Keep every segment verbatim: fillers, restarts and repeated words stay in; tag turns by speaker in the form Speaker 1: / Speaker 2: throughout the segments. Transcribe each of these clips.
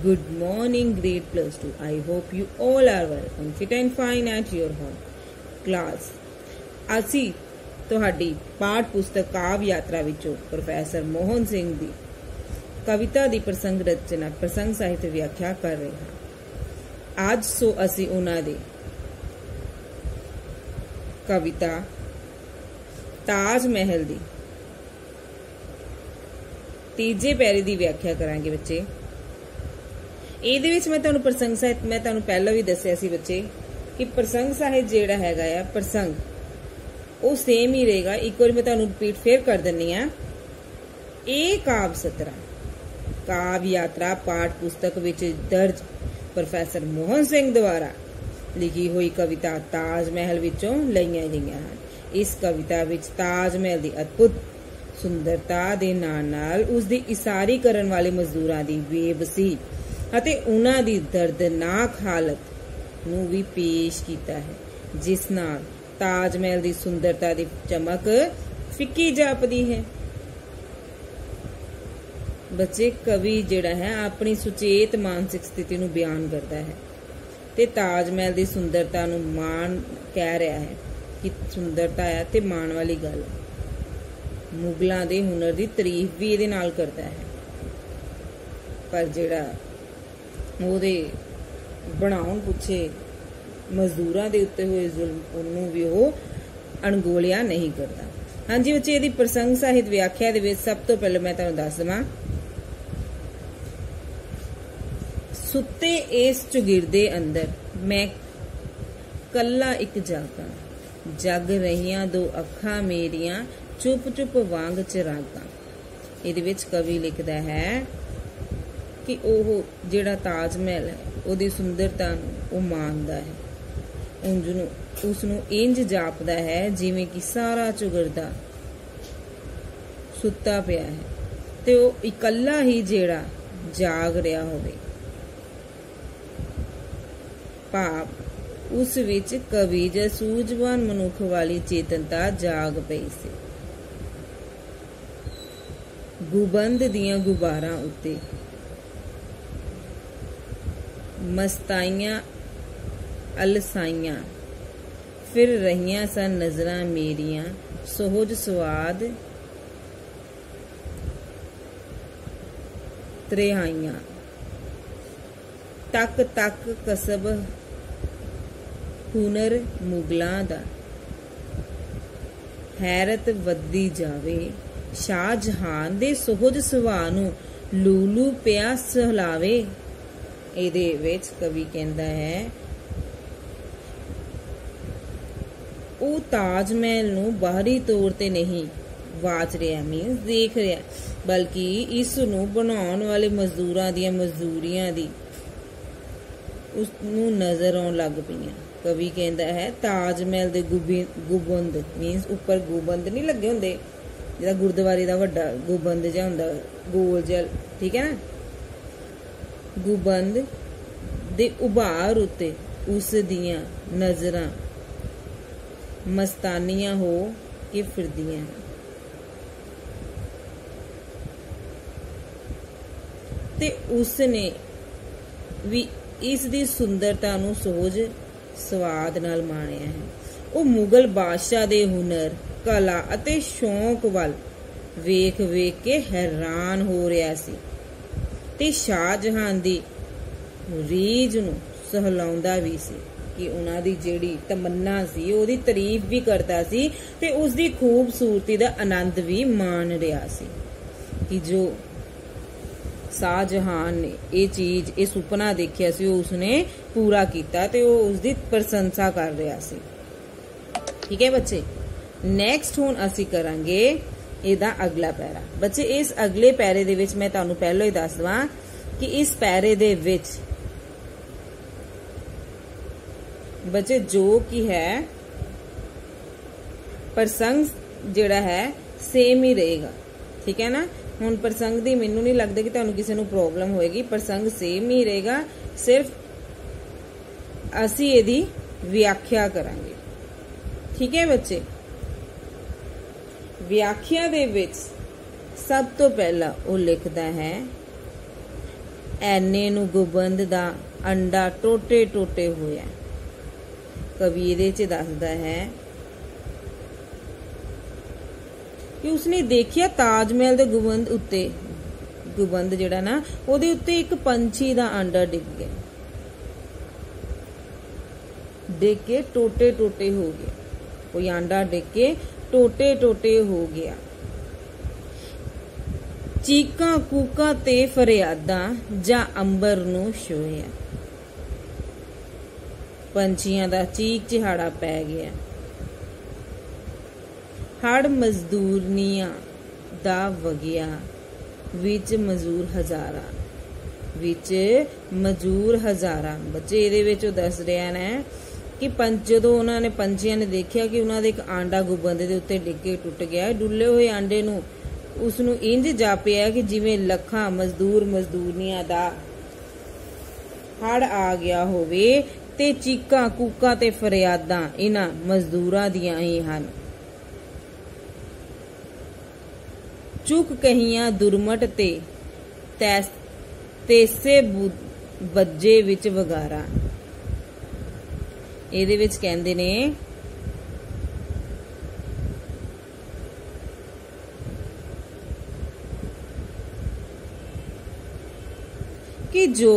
Speaker 1: Good morning, grade plus two. I hope you all are well and fit and fine at your home. Class. ਅਸੀਂ ਤੁਹਾਡੀ ਪਾਠ ਪੁਸਤਕ ਕਾਵ ਯਾਤਰਾ ਵਿੱਚੋਂ ਪ੍ਰੋਫੈਸਰ ਮੋਹਨ ਸਿੰਘ ਦੀ ਕਵਿਤਾ ਦੀ ਪ੍ਰਸੰਗ ਰਚਨਾ ਪ੍ਰਸੰਗ ਸਾਹਿਤ ਵਿਆਖਿਆ ਕਰ ਰਹੇ ਹਾਂ। ਅੱਜ ਸੋ ਅਸੀਂ ਉਹਨਾਂ ਦੇ ਕਵਿਤਾ ਤਾਜ ਮਹਿਲ ਦੀ ਤੀਜੇ ਪੈਰੇ ਦੀ ਵਿਆਖਿਆ ਕਰਾਂਗੇ ਬੱਚੇ। ਇਹਦੇ ਵਿੱਚ ਮੈਂ ਤੁਹਾਨੂੰ ਪ੍ਰਸੰਗ ਸਾਹਿਤ ਮੈਂ ਤੁਹਾਨੂੰ ਪਹਿਲਾਂ ਵੀ ਦੱਸਿਆ ਸੀ ਬੱਚੇ ਕਿ ਪ੍ਰਸੰਗ ਸਾਹਿਤ ਜਿਹੜਾ ਹੈਗਾ ਆ ਪ੍ਰਸੰਗ ਉਹ ਸੇਮ ਹੀ ਰਹੇਗਾ। ਇੱਕ ਵਾਰ ਮੈਂ ਤੁਹਾਨੂੰ ਰਿਪੀਟ ਫੇਰ ਕਰ ਦਿੰਨੀ ਆ। ਇਹ ਕਾਵ ਸਤਰਾ ਕਾਵ ਯਾਤਰਾ ਪਾਠ ਪੁਸਤਕ ਵਿੱਚ ਦਰਜ ਪ੍ਰੋਫੈਸਰ ਮੋਹਨ ਸਿੰਘ ਦੁਆਰਾ ਲਿਖੀ ਹੋਈ ਕਵਿਤਾ ਤਾਜ ਮਹਿਲ ਵਿੱਚੋਂ ਲਈਆਂ ਗਈਆਂ ਹਨ। ਇਸ ਕਵਿਤਾ ਵਿੱਚ ਤਾਜ ਮਹਿਲ ਦੀ ਅਦਭੁਤ ਸੁੰਦਰਤਾ ਦੇ ਨਾਲ ਨਾਲ ਉਸ ਦੀ ਇਸਾਰੀ ਕਰਨ ਵਾਲੇ ਮਜ਼ਦੂਰਾਂ ਦੀ ਬੇਬਸੀ ਅਤੇ ਉਹਨਾਂ ਦੀ ਦਰਦਨਾਕ ਹਾਲਤ ਨੂੰ ਵੀ ਪੇਸ਼ ਕੀਤਾ ਹੈ, ਜਿਸ ਨਾਲ ਤਾਜ ਮਹਿਲ ਦੀ ਸੁੰਦਰਤਾ ਦੀ ਚਮਕ ਫਿੱਕੀ ਜਾਪਦੀ ਹੈ। ਬੱਚੇ ਕਵੀ ਜਿਹੜਾ ਹੈ ਆਪਣੀ ਸੁਚੇਤ ਮਾਨਸਿਕ ਸਥਿਤੀ ਨੂੰ ਬਿਆਨ ਕਰਦਾ ਹੈ ਤੇ ਤਾਜ ਮਹਿਲ ਦੀ ਸੁੰਦਰਤਾ ਨੂੰ ਮਾਣ ਕਹਿ ਰਿਹਾ ਹੈ ਕਿ ਸੁੰਦਰਤਾ ਹੈ ਤੇ ਮਾਣ ਵਾਲੀ ਗੱਲ ਹੈ। ਮੁਗਲਾਂ ਦੇ ਹੁਨਰ ਦੀ ਤਾਰੀਫ ਵੀ ਇਹਦੇ ਨਾਲ ਕਰਦਾ ਹੈ, ਪਰ ਜਿਹੜਾ ਉਹਦੇ ਬਣਾਉਣ ਪੁੱਛੇ ਮਜ਼ਦੂਰਾਂ ਦੇ ਉੱਤੇ ਹੋਏ ਜ਼ੁਲਮ ਉਹਨੂੰ ਵੀ ਉਹ ਅਣਗੌਲਿਆ ਨਹੀਂ ਕਰਦਾ। ਹਾਂਜੀ ਬੱਚੇ, ਇਹਦੀ ਪ੍ਰਸੰਗ ਸਾਹਿਤ ਵਿਆਖਿਆ ਦੇ ਵਿੱਚ ਸਭ ਤੋਂ ਪਹਿਲਾਂ ਮੈਂ ਤੁਹਾਨੂੰ ਦੱਸ ਦਵਾਂ। ਸੁੱਤੇ ਇਸ ਚੁਗਿਰਦੇ ਅੰਦਰ ਮੈਂ ਕੱਲਾ ਇੱਕ ਜਾਗਾ, ਜਗ ਰਹੀਆਂ ਦੋ ਅੱਖਾਂ ਮੇਰੀਆਂ ਚੁੱਪ ਚੁੱਪ ਵਾਂਗ ਚਿਰਾਗਾਂ। ਇਹਦੇ ਵਿੱਚ ਕਵੀ ਲਿਖਦਾ ਹੈ ਕਿ ਉਹ ਜਿਹੜਾ ਤਾਜ ਮਹਿਲ ਹੈ ਉਹਦੀ ਸੁੰਦਰਤਾ ਨੂੰ ਉਹ ਮਾਣਦਾ ਹੈ, ਉਂਝ ਨੂੰ ਉਸ ਨੂੰ ਇੰਜ ਜਾਪਦਾ ਹੈ ਜਿਵੇਂ ਕਿ ਸਾਰਾ ਚੁਗਿਰਦਾ ਸੁੱਤਾ ਪਿਆ ਹੈ ਤੇ ਉਹ ਇਕੱਲਾ ਹੀ ਜਿਹੜਾ ਜਾਗ ਰਿਹਾ ਹੋਵੇ। ਭਾਵ ਉਸ ਵਿੱਚ ਕਵੀ ਜਾਂ ਸੂਝਵਾਨ ਮਨੁੱਖ ਵਾਲੀ ਚੇਤਨਤਾ ਜਾਗ ਪਈ ਸੀ। ਗੁਬੰਦ ਦੀਆਂ ਗੁਬਾਰਾਂ ਉੱਤੇ ਮਸਤਾਈਆਂ ਅਲਸਾਈਆਂ ਫਿਰ ਰਹੀਆਂ ਸਨ ਨਜ਼ਰਾਂ ਮੇਰੀਆਂ ਸੋਹਜ ਸਵਾਦ ਤ੍ਰਿਹਾਈਆਂ। ਤੱਕ ਤੱਕ ਕਸਬ ਹੁਨਰ ਮੁਗਲਾਂ ਦਾ ਹੈਰਤ ਵੱਧਦੀ ਜਾਵੇ। ਸ਼ਾਹ ਜਹਾਨ ਦੇ ਸੋਹਜ ਸੁਭਾਅ ਨੂੰ ਲੂਲੂ ਪਿਆ ਸਹਲਾਵੇ। ਇਹਦੇ ਵਿੱਚ ਕਵੀ ਕਹਿੰਦਾ ਹੈ ਉਹ ਤਾਜ ਮਹਿਲ ਨੂੰ ਬਾਹਰੀ ਤੌਰ ਤੇ ਨਹੀਂ ਵਾਚ ਰਿਹਾ ਮੀਨਸ ਦੇਖ ਰਿਹਾ, ਬਲਕਿ ਇਸ ਨੂੰ ਬਣਾਉਣ ਵਾਲੇ ਮਜ਼ਦੂਰਾਂ ਦੀਆਂ ਮਜ਼ਦੂਰੀਆਂ ਦੀ ਉਸ ਨੂੰ ਨਜ਼ਰ ਆਉਣ ਲੱਗ ਪਈਆਂ। ਕਵੀ ਕਹਿੰਦਾ ਹੈ ਤਾਜ ਮਹਿਲ ਦੇ ਗੁਬੰਦ ਮੀਨਸ ਉੱਪਰ ਗੁਬੰਦ ਨਹੀਂ ਲੱਗੇ ਹੁੰਦੇ, ਜਿਹੜਾ ਗੁਰਦੁਆਰੇ ਦਾ ਵੱਡਾ ਗੁਬੰਦ ਜਿਹਾ ਹੁੰਦਾ ਗੋਲ ਜਿਹਾ, ਠੀਕ ਹੈ ਨਾ। ਗੁਬੰਦ ਦੇ ਉਭਾਰ ਉੱਤੇ ਉਸ ਦੀਆਂ ਨਜ਼ਰਾਂ ਮਸਤਾਨੀਆਂ ਹੋ ਕੇ ਫਿਰਦੀਆਂ ਤੇ ਉਸ ਨੇ ਵੀ ਇਸ ਦੀ ਸੁੰਦਰਤਾ ਨੂੰ ਸੋਹਜ ਸਵਾਦ ਨਾਲ ਮਾਣਿਆ ਹੈ। ਉਹ ਮੁਗਲ ਬਾਦਸ਼ਾਹ ਦੇ ਹੁਨਰ, ਕਲਾ ਅਤੇ ਸ਼ੌਂਕ ਵੱਲ ਵੇਖ ਵੇਖ ਕੇ ਹੈਰਾਨ ਹੋ ਰਿਹਾ ਸੀ ਤੇ ਸ਼ਾਹਜਹਾਨ ਦੀ ਰੀਝ ਨੂੰ ਸਹਲਾਉਂਦਾ ਵੀ ਸੀ ਕਿ ਉਹਨਾਂ ਦੀ ਜਿਹੜੀ ਤਮੰਨਾ ਸੀ ਉਹਦੀ ਤਾਰੀਫ ਵੀ ਕਰਦਾ ਸੀ ਤੇ ਉਸ ਦੀ ਖੂਬਸੂਰਤੀ ਦਾ ਆਨੰਦ ਵੀ ਮਾਣ ਰਿਹਾ ਸੀ ਕਿ ਜੋ ਸ਼ਾਹਜਹਾਨ ਨੇ ਇਹ ਚੀਜ਼ ਇਹ ਸੁਪਨਾ ਦੇਖਿਆ ਸੀ ਉਹ ਉਸਨੇ ਪੂਰਾ ਕੀਤਾ ਤੇ ਉਹ ਉਸ ਦੀ ਪ੍ਰਸ਼ੰਸਾ ਕਰ ਰਿਹਾ ਸੀ। ਠੀਕ ਹੈ ਬੱਚੇ, ਨੈਕਸਟ ਹੁਣ ਅਸੀਂ ਕਰਾਂਗੇ ਇਹਦਾ ਅਗਲਾ ਪੈਰਾ। ਬੱਚੇ ਇਸ ਅਗਲੇ ਪੈਰੇ ਦੇ ਵਿੱਚ ਮੈਂ ਤੁਹਾਨੂੰ ਪਹਿਲਾਂ ਹੀ ਦੱਸ ਦਵਾਂ ਕਿ ਇਸ ਪੈਰੇ ਦੇ ਵਿੱਚ ਬੱਚੇ ਜੋ ਕੀ ਹੈ ਪ੍ਰਸੰਗ ਜਿਹੜਾ ਹੈ ਸੇਮ ਹੀ ਰਹੇਗਾ। ਠੀਕ ਹੈ ਨਾ। ਹੁਣ ਪ੍ਰਸੰਗ ਦੀ ਮੈਨੂੰ ਨਹੀਂ ਲੱਗਦਾ ਕਿ ਤੁਹਾਨੂੰ ਕਿਸੇ ਨੂੰ ਪ੍ਰੋਬਲਮ ਹੋਏਗੀ, ਪ੍ਰਸੰਗ ਸੇਮ ਹੀ ਰਹੇਗਾ, ਸਿਰਫ ਅਸੀਂ ਇਹਦੀ ਵਿਆਖਿਆ ਕਰਾਂਗੇ। ਠੀਕ ਹੈ ਬੱਚੇ, ਵਿਆਖਿਆ ਦੇ ਵਿੱਚ ਸਭ ਤੋਂ ਪਹਿਲਾਂ ਉਹ ਲਿਖਦਾ ਹੈ ਐਨੇ ਨੂੰ ਗੁਬੰਦ ਦਾ अंडा टोटे टोटे होया। कवि इहदे च दसदा है कि उसने देखिया ताजमहल दे गुबंद उत्ते गुबंद जिहड़ा ना उहदे उत्ते एक पंछी दा अंडा डिग गया, डिग के टोटे टोटे हो गया। कोई अंडा डिग के टोटे टोटे हो गया। चीकां कूकां ते फरियादां जा अंबर नूं छोया। पंछियां दा चीक चिहाड़ा पै गया। हड़ मजदूरनियां दा वगिया, विच मजूर हजारा, विच मजूर हजारा। बच्चे इहदे विच दस रहे हैं कि पंच जदों उन्हां ने पंछियां ने देखिया कि उन्हां दे एक आंडा गुबंद दे उत्ते डिग के टुट गया, डुल्ले होए आंडे नूं उसनूं इंज जापिया कि जिवें लखां मजदूर मजदूरनियां दा हड़ आ गया होवे ते चीकां कूकां ते फरियादां इन्हां मजदूरां दियां ही हन। चुक कहियां दुरमट ते तैस तेसे बज्जे विच वगारा। इहदे विच कहंदे ने कि जो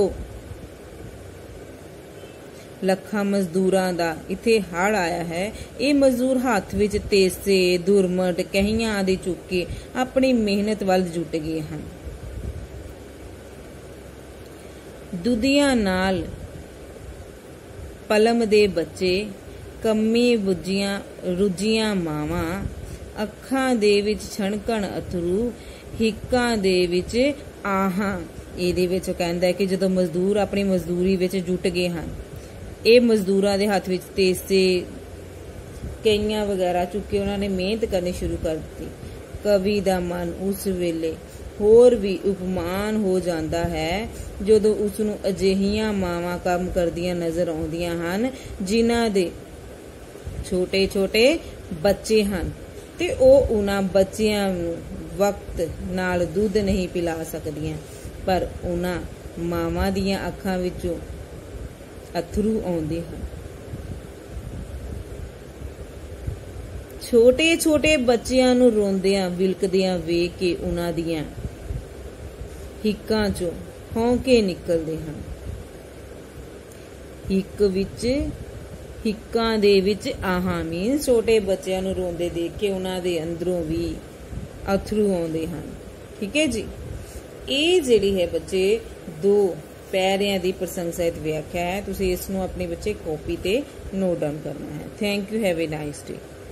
Speaker 1: लखां मजदूरां दा इत्थे हड़ आया है, ये मजदूर हाथ विच तेसे दुरमट कहियां आदि चुक के अपनी मेहनत वल जुट गए हैं। दुधियां नाल पलम दे बच्चे, कम्मी बुझियां रुजियां मावां, अखां दे विच छणकण अथरू, हिक्कां दे विच आहां। इहदे विच कहंदा है कि जदों मजदूर अपनी मजदूरी विच जुट गए हैं, ਇਹ ਮਜ਼ਦੂਰਾਂ ਦੇ ਹੱਥ ਵਿੱਚ ਤੇਸੇ ਕਈਆਂ ਵਗੈਰਾ ਚੁੱਕੇ ਉਹਨਾਂ ਨੇ ਮਿਹਨਤ ਕਰਨੀ ਸ਼ੁਰੂ ਕਰ ਦਿੱਤੀ। ਕਵੀ ਦਾ ਮਨ ਉਸ ਵੇਲੇ ਹੋਰ ਵੀ ਉਪਮਾਨ ਹੋ ਜਾਂਦਾ ਹੈ ਜਦੋਂ ਉਸ ਨੂੰ ਅਜਿਹੀਆਂ ਮਾਵਾਂ ਕੰਮ ਕਰਦੀਆਂ ਨਜ਼ਰ ਆਉਂਦੀਆਂ ਹਨ ਜਿਨ੍ਹਾਂ ਦੇ ਛੋਟੇ ਛੋਟੇ ਬੱਚੇ ਹਨ ਤੇ ਉਹ ਉਹਨਾਂ ਬੱਚਿਆਂ ਨੂੰ ਵਕਤ ਨਾਲ ਦੁੱਧ ਨਹੀਂ ਪਿਲਾ ਸਕਦੀਆਂ, ਪਰ ਉਹਨਾਂ ਮਾਵਾਂ ਦੀਆਂ ਅੱਖਾਂ ਵਿੱਚੋਂ अथरू आउंदे हैं। छोटे छोटे बच्चियां नूं रोंदियां विलकदियां वेख के उन्हां दियां हिक्कां चों हौंके निकलदे हन। हिक विच हिक्कां दे विच आहां मीन छोटे बच्चियां नूं रोंदे देख के उन्हां दे अंदरों भी अथरू आउंदे हन। ठीक है जी, ये जिहड़ी है बच्चे दो पैरियां दी प्रसंग सहित व्याख्या है। तुसीं इस नूं अपने बच्चे कॉपी ते नोट डाउन करना है। Thank you, have a nice day.